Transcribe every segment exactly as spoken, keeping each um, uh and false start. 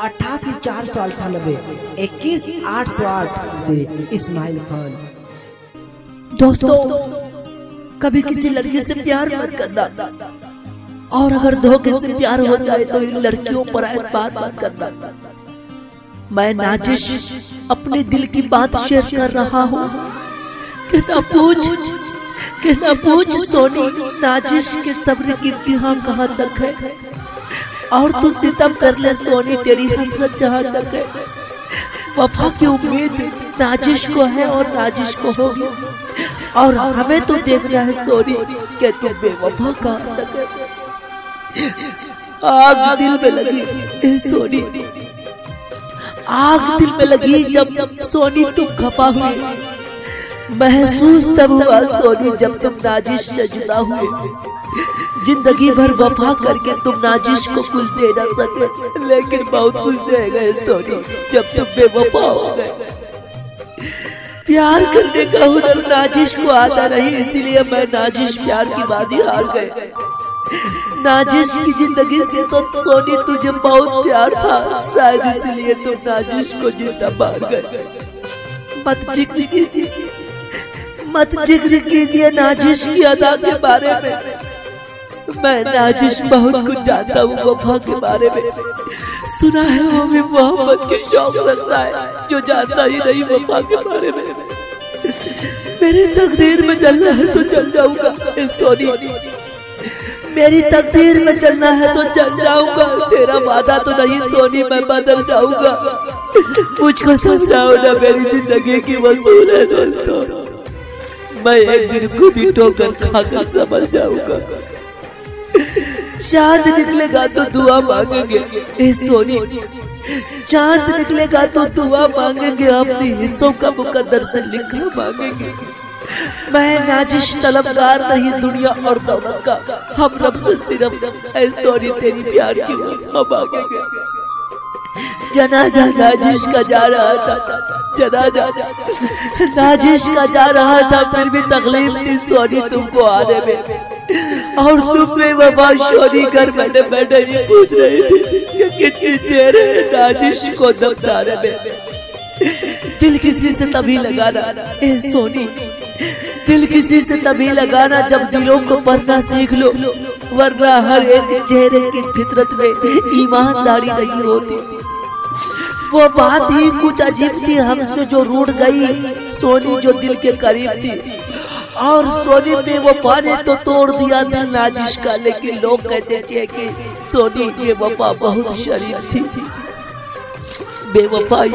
अट्ठासी चार सौ अट्ठानबे इक्कीस आठ सौ आठ से इस्माइल खान। दोस्तों, कभी किसी लड़की से प्यार मत करना, और अगर धोखे से प्यार हो जाए तो इन लड़कियों पर एतबार मत करना। मैं नाजिश अपने दिल की बात शेयर कर रहा हूँ कि ना पूछ कि ना पूछ सोनी, नाजिश के सब्र की इम्तिहान कहाँ तक है, और तू सितम कर ले सोनी, तेरी हसरत जहाँ तक है। वफा की उम्मीद नाजिश को है और नाजिश को होगी, और हमें तो देखना है सोनी कि तू बेवफा कहाँ तक है। आग दिल में लगी सोनी, आग दिल में लगी जब सोनी तुम खफा हुई। महसूस तब हुआ सोनी जब तुम नाजिश से जुदा हुए। जिंदगी भर वफा करके तुम नाजिश को कुछ दे न सके, लेकिन बहुत कुछ दे गए सोनी जब तुम बेवफा हो गए। प्यार करने का हुनर नाजिश को आता नहीं, इसीलिए मैं नाजिश प्यार की बाजी हार गए। नाजिश की जिंदगी से तो सोनी तुझे बहुत प्यार था, शायद इसलिए तुम नाजिश को जिंदा मार गए। मत जिक्र कीजिए, मत जिक्र कीजिए नाजिश की अदा के बारे में। मैं नाजिश बहुत कुछ जानता हूँ वफा के बारे में। सुना है वो भी मोहब्बत के शौक रखता है, जो जानता ही नहीं वफा के बारे में। मेरी तकदीर में चलना है तो चल जाऊंगा सोनी, मेरी तकदीर में चलना है तो चल जाऊंगा। तेरा वादा तो नहीं सोनी, मैं बदल जाऊंगा। मुझको समझाओ ना, मेरी जिंदगी की वसूल है दोस्तों। मैं एक दिन खुद ही ठोकर खाकर समझ जाऊंगा। चांद निकलेगा तो दुआ मांगेंगे ए सोनी, चांद निकलेगा तो दुआ मांगेंगे, अपने हिस्सों का मुकद्दर से लिखा मांगेंगे। मैं नाजिश तलबगार नहीं दुनिया और दौलत का, हम रब से सिर्फ ऐ सोनी तेरी प्यार की वफा मांगेंगे। जनाजा नाजिश का जा रहा था, जनाजा नाजिश का जा रहा था, फिर भी तकलीफ थी सोनी तुमको आने में, और तुम बेवफा सोनी घर बैठे बैठे ये पूछ रही थी कि कितनी देर है नाजिश को दफनाने में। दिल किसी से तभी लगाना ए सोनी, दिल किसी से तभी लगाना जब दिलों को पढ़ना सीख लो, वरना हर एक चेहरे की फितरत में ईमानदारी नहीं होती। वो बात ही कुछ अजीब थी हमसे जो रूठ गई सोनी, जो दिल के करीब थी, और सोनी पे वफा ने तो तोड़ दिया दिल नाजिश का। लेकिन लोग कहते थे कि सोनी ये वफा बहुत शरीफ थी। बेवफाई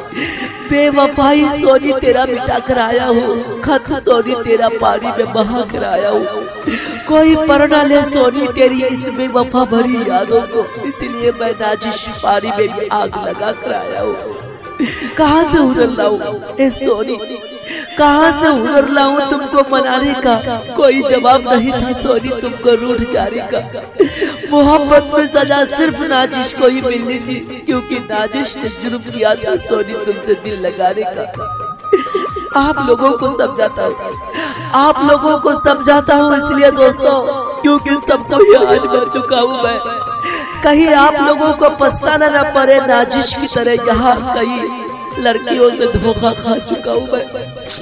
बेवफाई सोनी तेरा मिटा कर आया हूँ, खत सोनी तेरा पानी में बहा कर आया हूँ। कोई पर न ले सोनी तेरी इस बेवफा भरी यादों को, इसलिए मैं नाजिश पानी में आग लगा कर आया हूँ। कहाँ से हुनर लाऊं ए सोनी, कहाँ से हुनर लाऊं तुमको मनाने का? कोई जवाब नहीं था सोनी तुमको रूठ जाने का। मोहब्बत में सजा सिर्फ नाजिश को ही मिलनी थी, क्योंकि नाजिश ने जुर्म किया था सोनी तुमसे दिल लगाने का। आप लोगों को समझाता हूँ, आप लोगों को समझाता हूँ इसलिए दोस्तों, क्योंकि सबको आज बन चुका हूँ मैं। कहीं आप लोगों को पछताना न पड़े नाजिश की तरह, यहाँ कई लड़कियों से धोखा खा चुका हूँ मैं।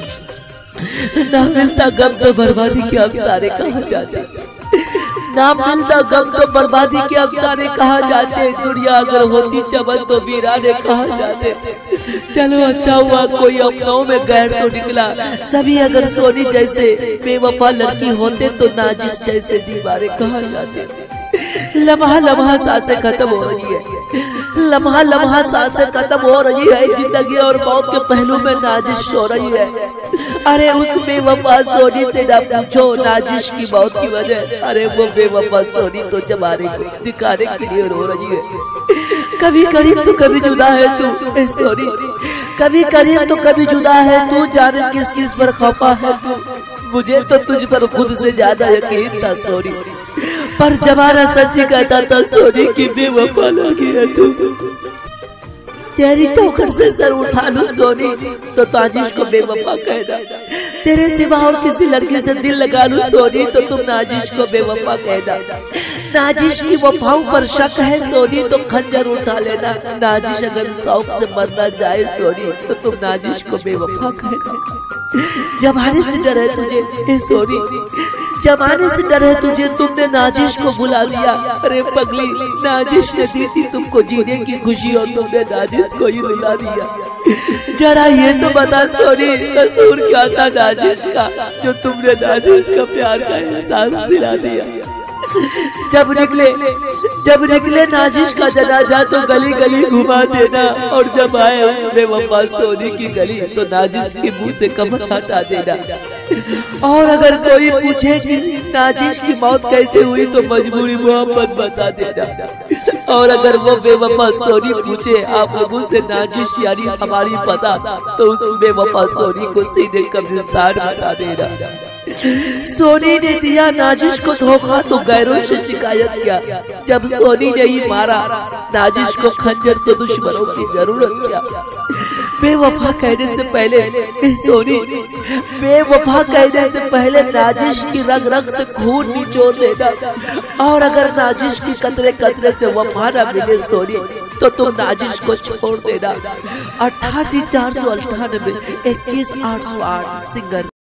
ना मिलता गम तो बर्बादी के अफसाने कहा जाते, ना मिलता गम तो बर्बादी के अफसाने कहा जाते। दुनिया अगर होती चमन तो वीराने कहा जाते। चलो अच्छा हुआ कोई अपनों में गैर तो निकला। सभी अगर सोनी जैसे बेवफा लड़की होते तो नाजिश जैसे दीवारें कहा जाते। लम्हा लम्हा सांसें खत्म हो रही है, लम्हा लम्हा सांसें खत्म हो रही है। जिंदगी और मौत के पहलू में नाजिश हो रही है। अरे उस बेवफा सोनी से ना पूछो नाजिश की मौत की वजह। अरे वो बेवफा सोनी तो जमाने को दिखाने के लिए रो रही है। कभी करीब तो कभी जुदा है तू ए सोनी, कभी करीब तो कभी जुदा है तू। जाने किस किस पर खफा है तू, मुझे तो तुझ पर खुद से ज्यादा यकीन था सोनी, पर जमाना सच ही कहता था सोनी की बेवफा लगी है तू। तेरी चौखट से सर उठा लूं सोनी तो नाजिश को बेवफा कहना, तेरे सिवा और किसी लड़की से दिल लगा लूं सोनी तो तुम नाजिश को बेवफा कहना। नाजिश की वफाओं पर शक है सोनी तो खंजर उठा लेना। नाजिश अगर शौक से मरना जाए सोनी तो तुम नाजिश को बेवफा कहना। जमाने से डर है तुझे ए सोनी, जमाने से डर है तुझे, तुमने नाजिश को बुला लिया। अरे पगली, नाजिश ने दी थी तुमको जीने की खुशी और तुमने नाजिश को ही रुला दिया। जरा ये तो बता सोनी, कसूर क्या था नाजिश का जो तुमने नाजिश का प्यार का एहसास दिला दिया। जब निकले जब निकले नाजिश का जनाजा तो गली गली घुमा देना, और जब आए उसमें वफा सोनी की गली तो नाजिश के मुंह से कफन हटा देना। और अगर कोई पूछे कि नाजिश की मौत कैसे हुई तो मजबूरी मोहब्बत बता देना। और अगर वो बेवफा सोनी पूछे आप लोगों से नाजिश यानी हमारी पता, तो उस बेवफा सोनी को सीधे कब्रिस्तान बता देना। सोनी ने दिया नाजिश को धोखा तो गैरों से शिकायत किया। जब सोनी ने ही मारा नाजिश को खंजर तो दुश्मनों की जरूरत क्या। बेवफा कहने से पहले सोनी, बेवफा कहने से पहले नाजिश की रग रग से खून निचोड़ देना। और अगर नाजिश की कतरे कतरे से वफा न मिले सोनी तो तुम नाजिश को छोड़ देना। अट्ठासी चार सौ अट्ठानबे इक्कीस आठ सौ आठ सिंगर।